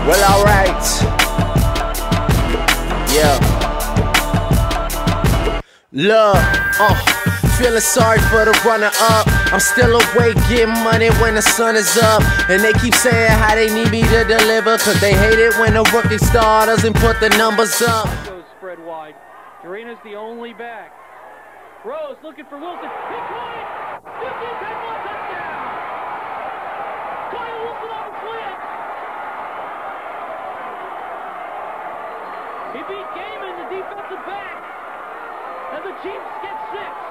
Well, alright. Yeah. Love, feeling sorry for the runner-up. I'm still awake getting money when the sun is up. And they keep saying how they need me to deliver, cause they hate it when a rookie star doesn't put the numbers up. Goes spread wide. Dorina's the only back. Rose looking for Wilson. He caught it! 50-10-1 touchdown! Kyle Wilson on the slant. He beat Gaiman, the defensive back. And the Chiefs get 6.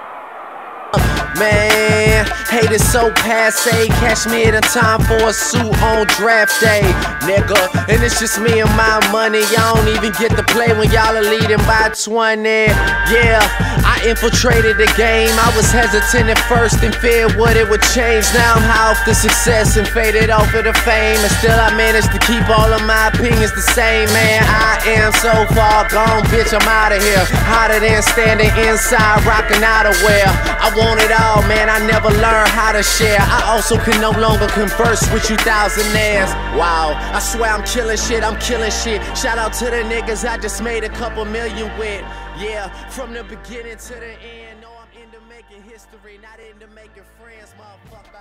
Man, hate is so passe. Catch me at a time for a suit on draft day, nigga. And it's just me and my money. Y'all don't even get to play when y'all are leading by 20. Yeah, I infiltrated the game. I was hesitant at first and feared what it would change. Now I'm high off the success and faded off of the fame. And still I managed to keep all of my opinions the same, man. I am so far gone, bitch, I'm out of here. Hotter than standing inside, rocking outerwear. I want it all, man, I never learned how to share. I also can no longer converse with you thousandaires. Wow, I swear I'm killing shit, I'm killing shit. Shout out to the niggas I just made a couple million with. Yeah, from the beginning to the end. No, I'm into making history, not into making friends, motherfucker.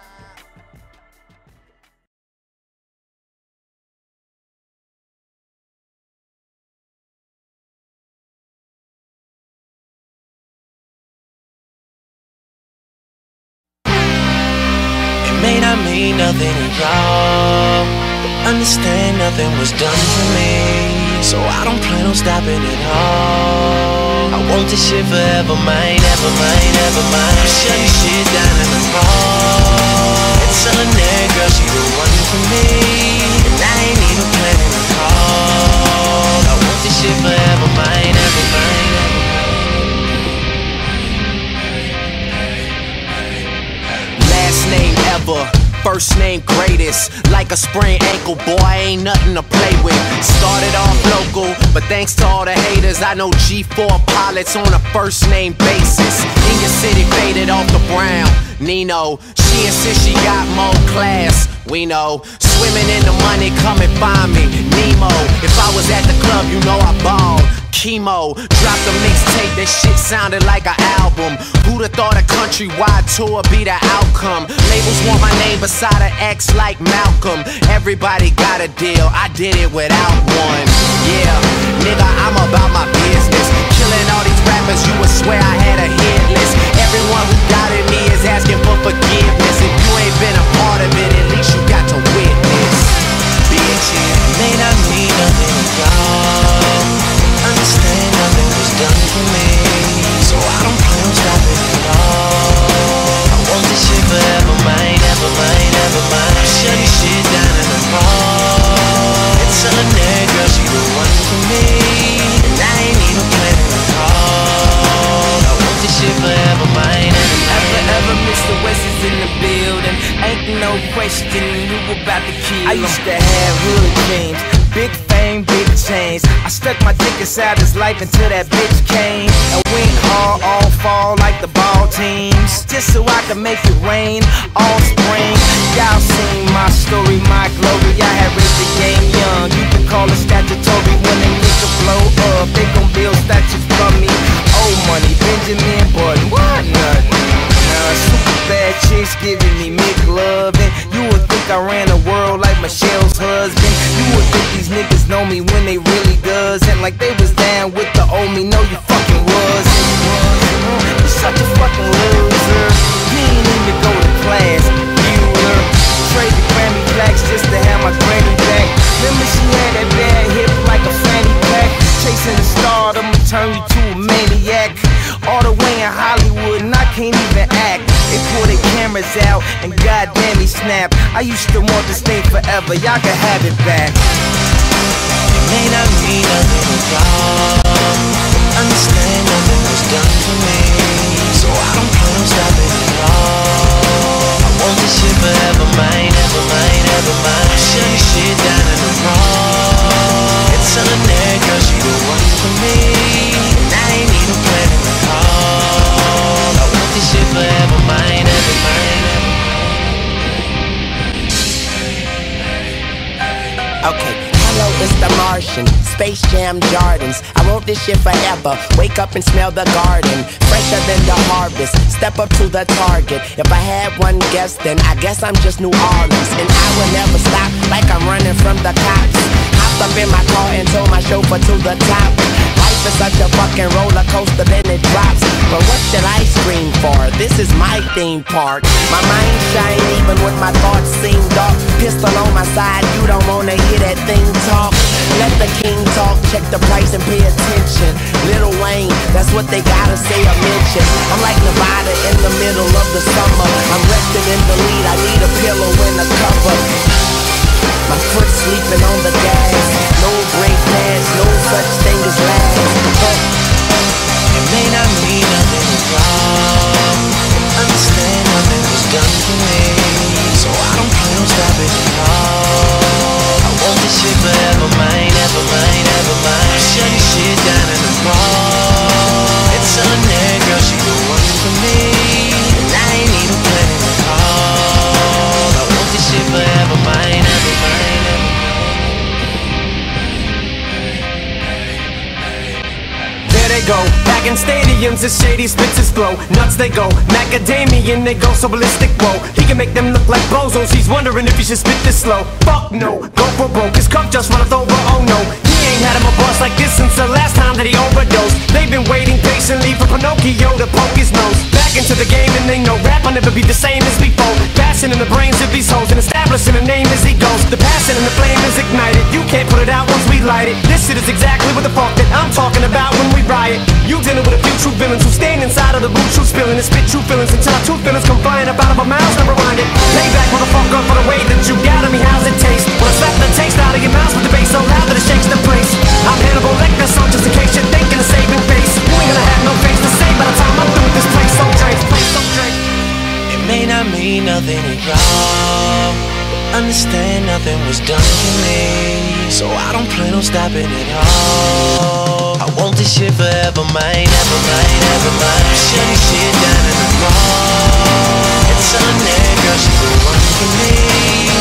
May not mean nothing at all, but understand nothing was done for me, so I don't plan on stopping at all. I want this shit forever, mine, ever mine, ever mine. I'm shutting shit down in the mall and telling that girl she the one for me, and I ain't even planning to call. I want this shit forever, mine, ever mine, ever mine. Last name ever, first name greatest. Like a sprained ankle, boy, ain't nothing to play with. Started off local, but thanks to all the haters, I know G4 pilots on a first name basis. In your city, faded off the brown. Nino, she insists she got more class. We know, swimming in the money, come and find me. Nemo, if I was at the club, you know I balled. Chemo, dropped a mixtape, that shit sounded like an album. Who'da thought a countrywide tour be the outcome? Labels want my name beside an X like Malcolm. Everybody got a deal, I did it without one. Yeah, nigga, I'm about my business. Killing all these rappers, you would swear I had a hit list. Everyone who doubted me is asking for forgiveness. If you ain't been a part of it, at least you got to witness. Bitch, it may not mean nothing at all. Understand nothing was done for me, so I don't plan on stopping at all. I want this shit forever, mine, ever mine, ever mine. I'm shutting shit down in the mall and telling that girl she the one for me, and I ain't even planning to call. I want this shit forever, mine, ever mine. Ever Mr. West is in the building, ain't no question who about to kill. I used to have hood dreams, big fame, big chains. I stuck my dick inside his life until that bitch came and went hard all fall like the ball teams, just so I could make it rain all spring. Y'all seen my story, my glory. I had raised the game young. You can call it statutory. When a nigga blow up, they gon' build statues from me. Old money, Benjamin Button, what nothing. Super bad chicks giving me McLovin'. You would think I ran the world like Michelle's husband. You would think these niggas know me when they really doesn't. Like they was down with the old me. No, you fucking wasn't. You're such a fucking loser. You ain't even go to class, Bueller. Trade the Grammy plaques just to have my granny back. Remember she had that bad hip like a fanny pack. Chasing the star, I'ma turn you to a maniac. All the way in Hollywood and I can't even act. They pull their cameras out and goddamn he snap. I used to want this thing forever, y'all can have it back. It may not mean nothing at all, understand nothing was done for me, so I don't plan on stopping at all. I want this shit forever, mine, ever mine, ever mine. I'm shutting shit down in the mall and telling that girl she the one for me, and I ain't even planning to call. I want this shit forever, mine, ever mine, ever mine. Okay, hello, it's the Martian, Space Jam Jordans. I want this shit forever, wake up and smell the garden. Fresher than the harvest, step up to the target. If I had one guess, then I guess I'm just New Orleans. And I will never stop, like I'm running from the cops. Hopped up in my car and told my chauffeur to the top. Life is such a fucking roller coaster, then it drops. But what should I scream for? This is my theme park. My mind shine even when my thoughts seem dark. Pistol on my side, you don't wanna hear that thing talk. Let the king talk, check the price and pay attention. Lil Wayne, that's what they gotta say or mention. I'm like Nevada in the middle of the summer. I'm resting in the lead, I need a pillow and a cover. My foot sleeping on the gas. No brake pads, no such thing as last. It may not mean nothing is wrong, but understand nothing was done for me, so I don't plan on stopping at all. I want this shit forever mine, ever mine, ever mine. I'm shutting shit down in the mall. It's on there, girl, she the one for me, and I ain't even planning at all. I want this shit forever mine, ever mine, ever mine. There they go, back in stadiums, the shady spits his flow. Nuts they go, macadamian they go so ballistic, whoa. He can make them look like bozos, he's wondering if he should spit this slow. Fuck no, go for broke, his cup just runneth over, oh no. He ain't had him a boss like this since the last time that he overdosed. They've been waiting patiently for Pinocchio to poke his nose back into the game, and they know rap will never be the same as before. Passion in the brains of these hoes and establishing a name as he goes. The passion and the flame is ignited, you can't put it out once we light it. This shit is exactly what the fuck that I'm talking about when we riot. You dealing with a few true villains who stand inside of the boot, true spilling and spit true feelings until our true feelings come flying up out of our mouths. Never rewind it. Payback, motherfucker, for the way that you got on me. How's it taste? When I slap the taste out of your mouth with the bass so loud that it shakes the place. I'm Hannibal Lecter, so just in case you're thinking of saving face, you ain't gonna have no face to say by the time I'm through with this place. So Drake, place so Drake. It may not mean nothing is wrong, but understand nothing was done for me, so I don't plan on stopping at all. I want this shit forever mine, ever mine, ever mine. I'm shutting shit down in the mall. It's on there, girl, she's the one for me.